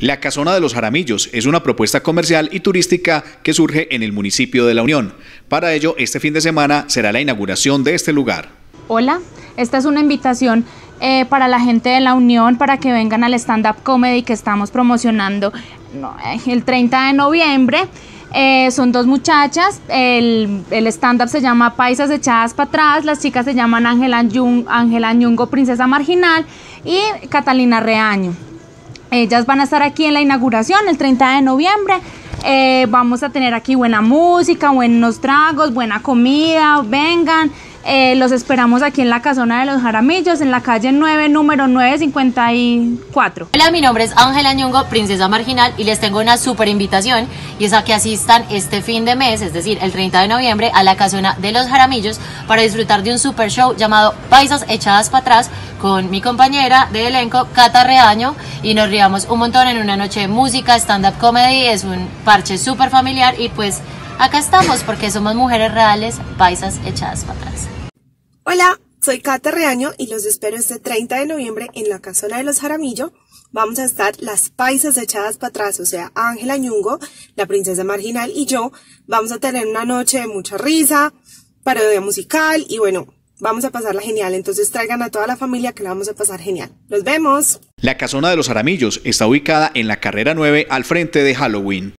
La Casona de los Jaramillos es una propuesta comercial y turística que surge en el municipio de La Unión. Para ello, este fin de semana será la inauguración de este lugar. Hola, esta es una invitación para la gente de La Unión para que vengan al stand-up comedy que estamos promocionando el 30 de noviembre. Son dos muchachas, el stand-up se llama Paisas Echadas para Atrás, las chicas se llaman Ángela Ñungo, Princesa Marginal, y Catalina Reaño. Ellas van a estar aquí en la inauguración el 30 de noviembre. Vamos a tener aquí buena música, buenos tragos, buena comida. Vengan, los esperamos aquí en la Casona de los Jaramillos, en la calle 9, número 954. Hola, mi nombre es Ángela Ñungo, Princesa Marginal, y les tengo una súper invitación, y es a que asistan este fin de mes, es decir, el 30 de noviembre, a la Casona de los Jaramillos para disfrutar de un super show llamado Paisas Echadas para Atrás, con mi compañera de elenco, Cata Reaño, y nos riamos un montón en una noche de música, stand-up comedy. Es un parche súper familiar y pues acá estamos porque somos mujeres reales, paisas echadas para atrás. Hola, soy Cata Reaño y los espero este 30 de noviembre en la Casona de los Jaramillo. Vamos a estar las paisas echadas para atrás, o sea, Ángela Ñungo, la Princesa Marginal y yo. Vamos a tener una noche de mucha risa, parodia musical y bueno, vamos a pasarla genial, entonces traigan a toda la familia que la vamos a pasar genial. ¡Nos vemos! La Casona de los Jaramillos está ubicada en la carrera 9 al frente de Halloween.